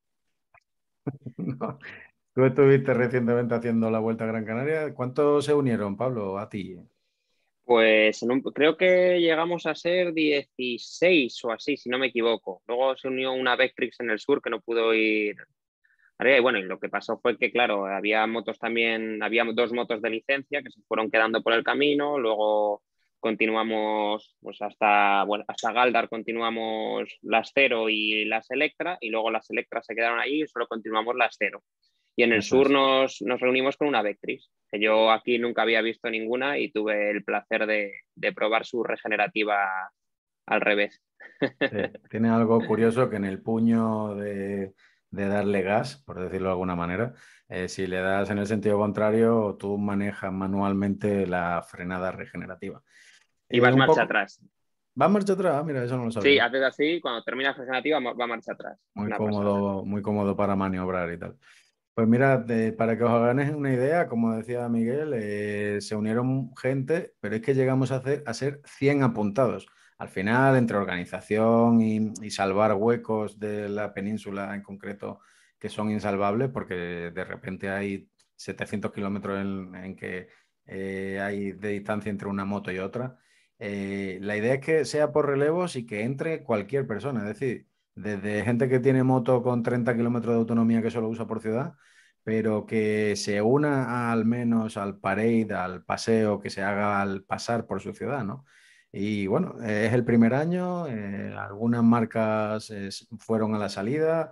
¿No? Tú estuviste recientemente haciendo la Vuelta a Gran Canaria. ¿Cuántos se unieron, Pablo, a ti? Pues creo que llegamos a ser 16 o así, si no me equivoco. Luego se unió una Vectrix en el sur que no pudo ir. Y bueno, y lo que pasó fue que, claro, había motos también, había dos motos de licencia que se fueron quedando por el camino. Luego continuamos pues hasta Galdar, continuamos las Cero y las Electra, y luego las Electra se quedaron ahí y solo continuamos las Cero. Y en el Eso sur es. nos reunimos con una Vectris, que yo aquí nunca había visto ninguna y tuve el placer de probar su regenerativa al revés. Sí, tiene algo curioso que en el puño de darle gas, por decirlo de alguna manera, si le das en el sentido contrario, tú manejas manualmente la frenada regenerativa. Y vas Un marcha poco. atrás. ¿Va a marcha atrás? Ah, mira, eso no lo Sí, sabía. haces así, cuando terminas regenerativa va marcha atrás. Es una pasada. Muy cómodo para maniobrar y tal. Pues mira, para que os hagáis una idea, como decía Miguel, se unieron gente, pero es que llegamos a ser 100 apuntados. Al final, entre organización y salvar huecos de la península en concreto que son insalvables, porque de repente hay 700 kilómetros en que hay de distancia entre una moto y otra. La idea es que sea por relevos y que entre cualquier persona, es decir, desde gente que tiene moto con 30 kilómetros de autonomía que solo usa por ciudad, pero que se una al menos al parade, al paseo que se haga al pasar por su ciudad, ¿no? Y bueno, es el primer año, algunas marcas fueron a la salida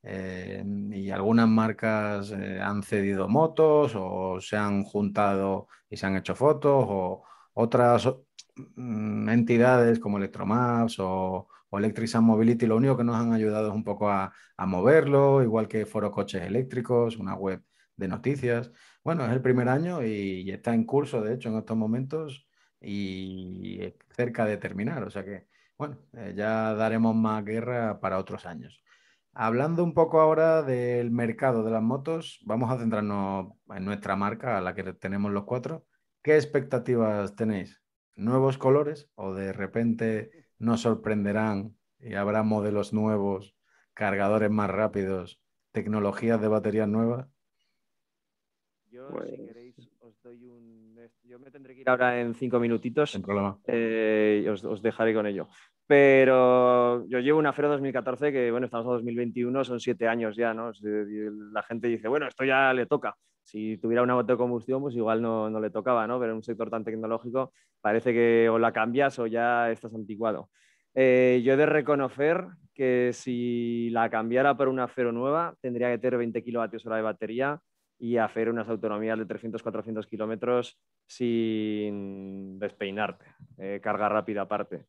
y algunas marcas han cedido motos o se han juntado y se han hecho fotos o otras entidades como Electromaps o Electric Sun Mobility, lo único que nos han ayudado es un poco a moverlo, igual que Foro Coches Eléctricos, una web de noticias. Bueno, es el primer año y está en curso, de hecho, en estos momentos y cerca de terminar. O sea que, bueno, ya daremos más guerra para otros años. Hablando un poco ahora del mercado de las motos, vamos a centrarnos en nuestra marca, a la que tenemos los cuatro. ¿Qué expectativas tenéis? ¿Nuevos colores o de repente nos sorprenderán y habrá modelos nuevos, cargadores más rápidos, tecnologías de baterías nuevas? Yo, si Pues, queréis, os doy Yo me tendré que ir ahora en 5 minutitos. Sin problema. Y os dejaré con ello. Pero yo llevo una Fero 2014 que, bueno, estamos en 2021, son 7 años ya, ¿no? La gente dice, bueno, esto ya le toca. Si tuviera una moto de combustión, pues igual no le tocaba, ¿no? Pero en un sector tan tecnológico parece que o la cambias o ya estás anticuado. Yo he de reconocer que si la cambiara por una Fero nueva, tendría que tener 20 kilovatios hora de batería y hacer unas autonomías de 300-400 kilómetros sin despeinarte, carga rápida aparte.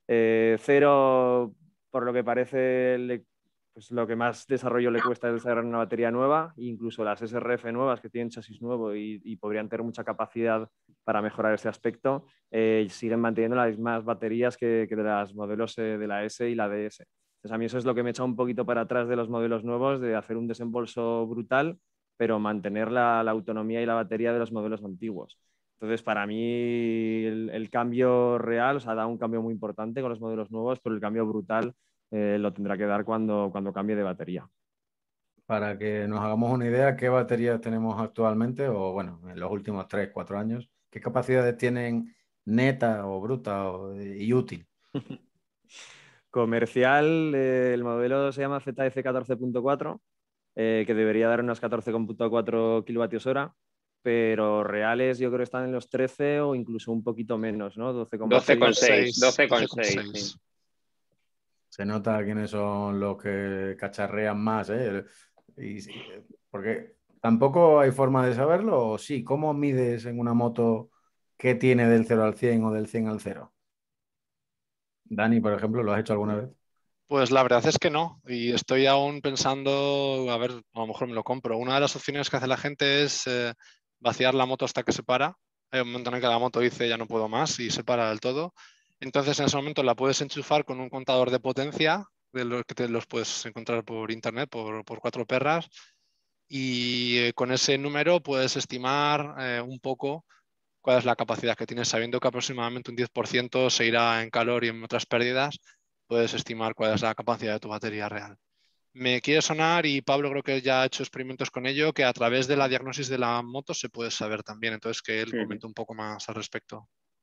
Cero, por lo que parece, pues lo que más desarrollo le cuesta es desarrollar una batería nueva, incluso las SRF nuevas que tienen chasis nuevo y podrían tener mucha capacidad para mejorar ese aspecto, siguen manteniendo las mismas baterías que de los modelos de la S y la DS. Entonces, a mí eso es lo que me echa un poquito para atrás de los modelos nuevos, de hacer un desembolso brutal, pero mantener la autonomía y la batería de los modelos antiguos. Entonces, para mí, el cambio real, o sea, da un cambio muy importante con los modelos nuevos, pero el cambio brutal lo tendrá que dar cuando cambie de batería. Para que nos hagamos una idea, ¿qué baterías tenemos actualmente o, bueno, en los últimos 3, 4 años? ¿Qué capacidades tienen neta o bruta y útil? Comercial, el modelo se llama ZF 14.4, que debería dar unos 14,4 kilovatios hora, pero reales yo creo que están en los 13 o incluso un poquito menos, ¿no? 12,6. 12,6. 12,6. Sí. Se nota quiénes son los que cacharrean más, ¿eh? Porque tampoco hay forma de saberlo, o sí, ¿cómo mides en una moto qué tiene del 0 al 100 o del 100 al 0? Dani, por ejemplo, ¿lo has hecho alguna vez? Pues la verdad es que no, y estoy aún pensando, a ver, a lo mejor me lo compro. Una de las opciones que hace la gente es vaciar la moto hasta que se para. Hay un momento en el que la moto dice ya no puedo más y se para del todo. Entonces en ese momento la puedes enchufar con un contador de potencia, de los que te los puedes encontrar por internet, por 4 perras, y con ese número puedes estimar un poco cuál es la capacidad que tienes, sabiendo que aproximadamente un 10% se irá en calor y en otras pérdidas, puedes estimar cuál es la capacidad de tu batería real. Me quiere sonar, y Pablo creo que ya ha hecho experimentos con ello, que a través de la diagnosis de la moto se puede saber también, entonces que él comente un poco más al respecto.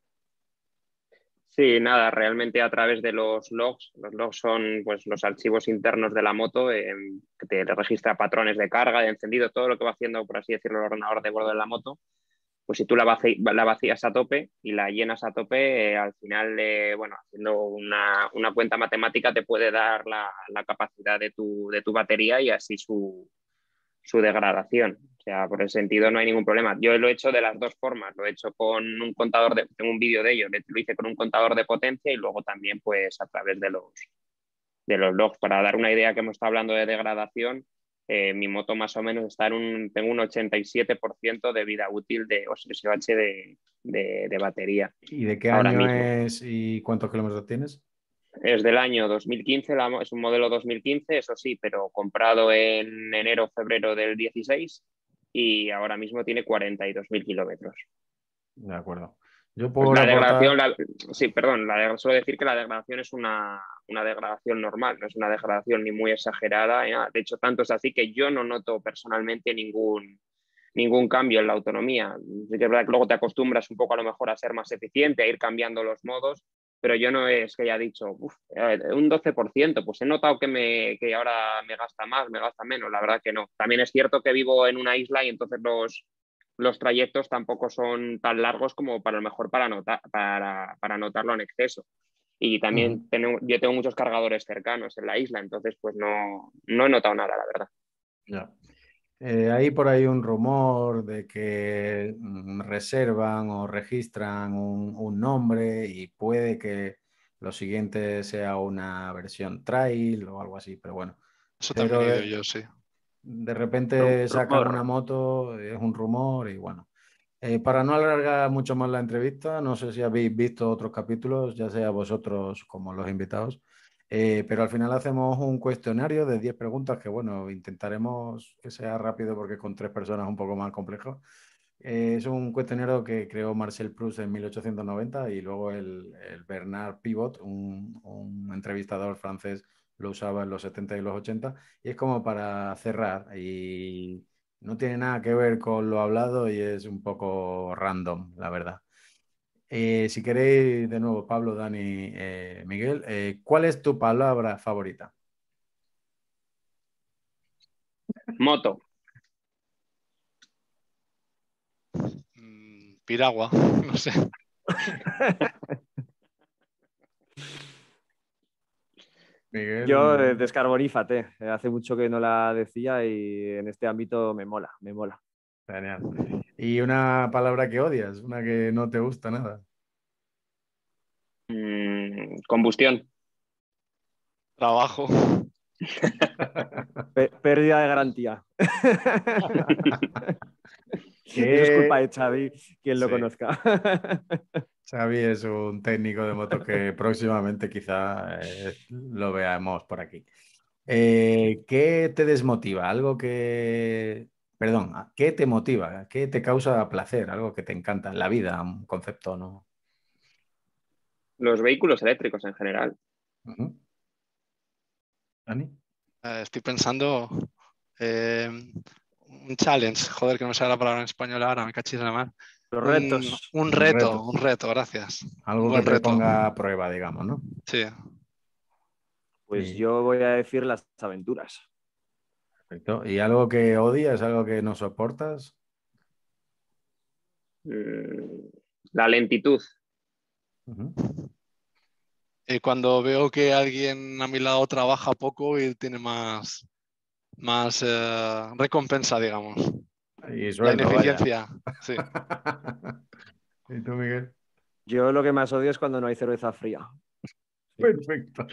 Sí, nada, realmente a través de los logs son pues los archivos internos de la moto, que te registra patrones de carga, de encendido, todo lo que va haciendo, por así decirlo, el ordenador de bordo de la moto. Pues si tú la vacías a tope y la llenas a tope, al final, bueno, haciendo una cuenta matemática te puede dar la capacidad de tu batería y así su degradación. O sea, por ese sentido no hay ningún problema. Yo lo he hecho de las dos formas. Lo he hecho con un contador tengo un vídeo de ello, lo hice con un contador de potencia y luego también pues a través de los logs. Para dar una idea, que hemos estado hablando de degradación, mi moto más o menos está tengo un 87% de vida útil de SOH de batería. ¿Y de qué ahora año mismo. es y cuántos kilómetros tienes? Es del año 2015, es un modelo 2015, eso sí, pero comprado en enero o febrero del 16 y ahora mismo tiene 42.000 kilómetros. De acuerdo. Yo Pues por la aportar... degradación, sí, perdón, suelo decir que la degradación es una degradación normal, no es una degradación ni muy exagerada. De hecho, tanto es así que yo no noto personalmente ningún cambio en la autonomía. Es verdad que luego te acostumbras un poco a lo mejor a ser más eficiente, a ir cambiando los modos, pero yo no es que haya dicho un 12%, pues he notado que ahora me gasta más, me gasta menos, la verdad que no. También es cierto que vivo en una isla y entonces los trayectos tampoco son tan largos como para lo mejor para notarlo en exceso. Y también yo tengo muchos cargadores cercanos en la isla, entonces pues no he notado nada, la verdad. Ya. Hay por ahí un rumor de que reservan o registran un nombre y puede que lo siguiente sea una versión trail o algo así, pero bueno. Eso también Pero he oído yo, sí. de repente sacan una moto, es un rumor y bueno. Para no alargar mucho más la entrevista, no sé si habéis visto otros capítulos, ya sea vosotros como los invitados, pero al final hacemos un cuestionario de 10 preguntas que, bueno, intentaremos que sea rápido porque con 3 personas es un poco más complejo. Es un cuestionario que creó Marcel Proust en 1890 y luego el Bernard Pivot, un entrevistador francés, lo usaba en los 70 y los 80 y es como para cerrar y no tiene nada que ver con lo hablado y es un poco random, la verdad. Si queréis, de nuevo, Pablo, Dani, Miguel, ¿cuál es tu palabra favorita? Moto. Piragua, no sé. Miguel, Yo, descarbonífate. Hace mucho que no la decía y en este ámbito me mola, me mola. genial. ¿Y una palabra que odias? Una que no te gusta nada. Combustión. Trabajo. Pérdida de garantía. Eso es culpa de Xavi, quien lo Sí. conozca. Xavi es un técnico de motos que próximamente quizá lo veamos por aquí. ¿Qué te desmotiva? Algo que... Perdón, ¿qué te motiva? ¿Qué te causa placer? Algo que te encanta en la vida, un concepto, ¿no? Los vehículos eléctricos en general. Ujú. ¿Dani? Estoy pensando un challenge, joder, que no me sale la palabra en español ahora, me cachis en la mar. Los retos. Un Un reto. reto, gracias. Un Algo que buen te reto. ponga a prueba, digamos, ¿no? Sí. Pues Y- yo voy a decir las aventuras. Perfecto. ¿Y algo que odias, algo que no soportas? Mm, La lentitud. Ujú. Y cuando veo que alguien a mi lado trabaja poco y tiene más recompensa, digamos. Y La sueldo, vaya. ineficiencia, sí. ¿Y tú, Miguel? Yo lo que más odio es cuando no hay cerveza fría. Perfecto.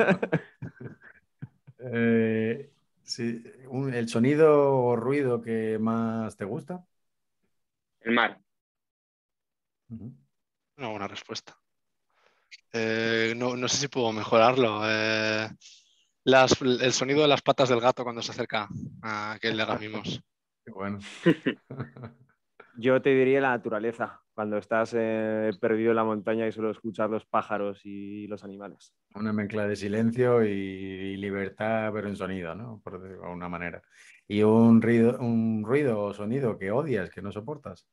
Eh, sí, ¿el sonido o ruido que más te gusta? El mar. Una buena respuesta. No sé si puedo mejorarlo. El sonido de las patas del gato cuando se acerca a que le haga mimos. Qué bueno. Yo te diría la naturaleza, cuando estás perdido en la montaña y solo escuchas los pájaros y los animales. Una mezcla de silencio y libertad, pero en sonido, ¿no? Por decirlo de alguna manera. ¿Y un ruido o sonido que odias, que no soportas?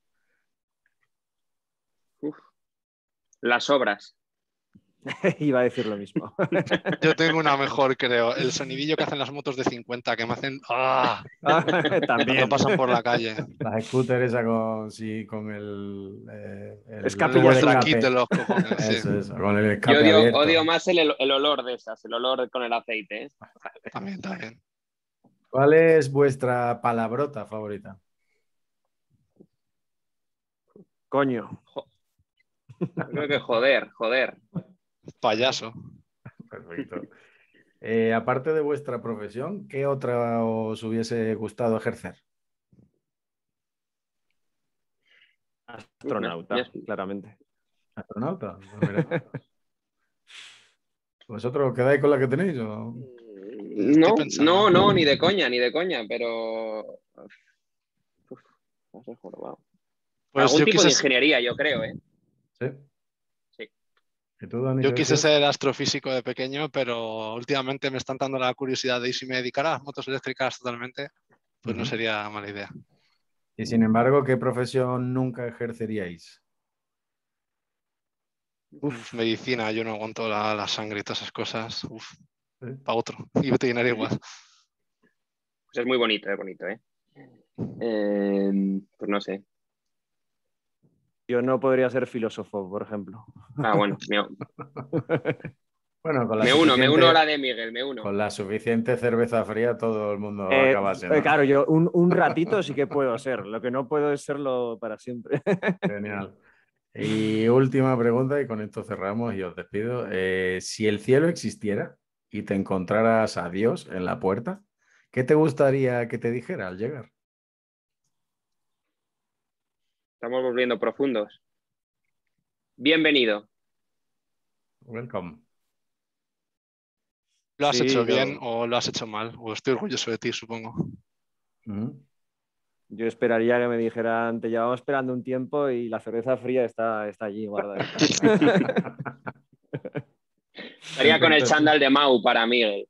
Uf. Las obras. Iba a decir lo mismo. Yo tengo una mejor, creo. El sonidillo que hacen las motos de 50 que me hacen cuando También. pasan por la calle. Las scooters esa con, sí, con Escape Con ya el suena. kit de los cojones, sí. eso, con el Yo escape abierto. odio más el olor de esas, el olor con el aceite. ¿Eh? También. ¿Cuál es vuestra palabrota favorita? Coño. Yo creo que joder. Payaso. Perfecto. Aparte de vuestra profesión, ¿qué otra os hubiese gustado ejercer? Astronauta, claramente. ¿Astronauta? Pues mira, ¿vosotros quedáis con la que tenéis? Estoy No, pensando. ni de coña, pero. Uf, no sé, jorobado. Pues Algún tipo de ingeniería, yo creo, ¿eh? Sí. Sí. ¿Y tú, Dani, yo qué quise decías? ser astrofísico de pequeño, pero últimamente me están dando la curiosidad de, ¿y si me dedicara a las motos eléctricas totalmente? Pues no Ujú. sería mala idea. Y sin embargo, ¿qué profesión nunca ejerceríais? Medicina, yo no aguanto la sangre y todas esas cosas. Sí. Para otro. Y veterinaria igual. Pues es muy bonito, es bonito, ¿eh? Pues no sé. Yo no podría ser filósofo, por ejemplo. Ah, bueno, Bueno, me uno a la de Miguel, me uno. con la suficiente cerveza fría todo el mundo acaba siendo. Claro, yo un ratito sí que puedo ser. Lo que no puedo es serlo para siempre. Genial. Y última pregunta, y con esto cerramos y os despido. Si el cielo existiera y te encontraras a Dios en la puerta, ¿qué te gustaría que te dijera al llegar? Estamos volviendo profundos. Bienvenido. Welcome. ¿Lo has Sí, hecho bien o lo has hecho mal? O estoy orgulloso de ti, supongo. yo esperaría que me dijeran, te llevamos esperando un tiempo y la cerveza fría está allí guardadita. Estaría con el chándal de Mau para Miguel.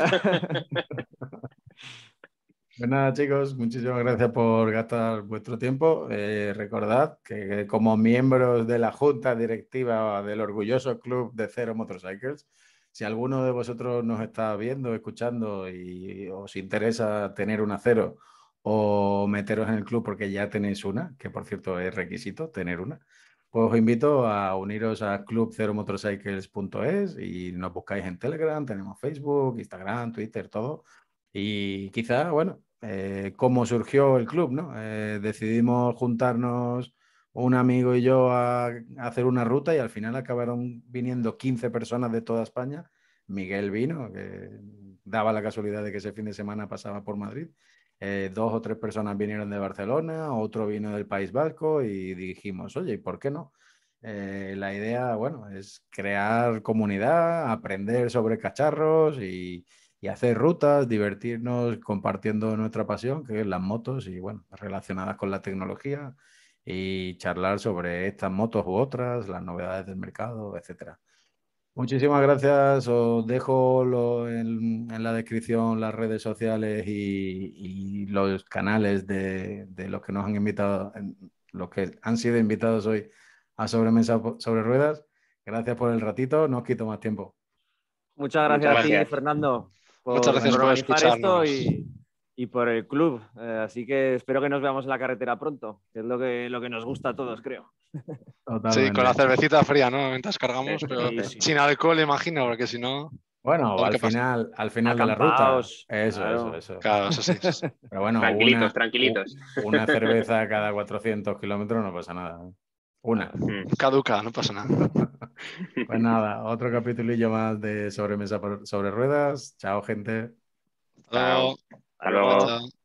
Pues nada, chicos, muchísimas gracias por gastar vuestro tiempo. Recordad que como miembros de la junta directiva del orgulloso club de Zero Motorcycles, si alguno de vosotros nos está viendo, escuchando y os interesa tener una Cero o meteros en el club porque ya tenéis una, que por cierto es requisito tener una, pues os invito a uniros a clubceromotorcycles.es y nos buscáis en Telegram, tenemos Facebook, Instagram, Twitter, todo. Y quizá, bueno, cómo surgió el club, ¿no? Decidimos juntarnos un amigo y yo a hacer una ruta y al final acabaron viniendo 15 personas de toda España. Miguel vino, que daba la casualidad de que ese fin de semana pasaba por Madrid. Dos o tres personas vinieron de Barcelona, otro vino del País Vasco y dijimos, oye, ¿y por qué no? La idea, bueno, es crear comunidad, aprender sobre cacharros y hacer rutas, divertirnos compartiendo nuestra pasión, que es las motos y bueno, relacionadas con la tecnología y charlar sobre estas motos u otras, las novedades del mercado, etcétera. Muchísimas gracias. Os dejo en la descripción las redes sociales y los canales de los que nos han invitado, los que han sido invitados hoy a Sobremesa sobre Ruedas. Gracias por el ratito. No os quito más tiempo. Muchas gracias Muchas a ti, gracias. Fernando, Muchas gracias por organizar esto escucharnos. y por el club. Así que espero que nos veamos en la carretera pronto, que es lo que nos gusta a todos, creo. Sí, con la Totalmente. cervecita fría, ¿no? Mientras cargamos, pero Sí. sin alcohol, imagino, porque si no, Bueno, a ver al qué pasa. final de la ruta. Acampaos, Eso, claro. eso. Claro, eso sí. Pero bueno, Tranquilitos, tranquilitos. una cerveza cada 400 kilómetros no pasa nada. Una. Caduca, no pasa nada. Pues nada, otro capitulillo más de Sobremesa sobre Ruedas. Chao, gente. Chao. Hasta Hasta luego. luego. Chao.